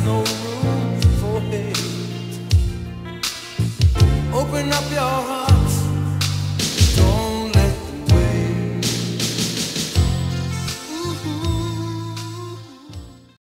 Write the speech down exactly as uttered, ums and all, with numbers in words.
no room for hate. Open up your heart.